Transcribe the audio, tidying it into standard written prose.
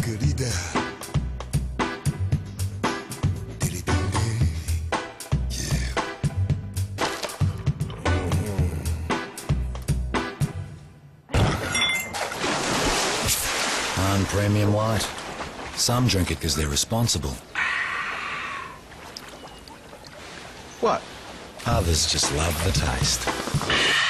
querida. On premium white. Some drink it because they're responsible. What? Others just love the taste.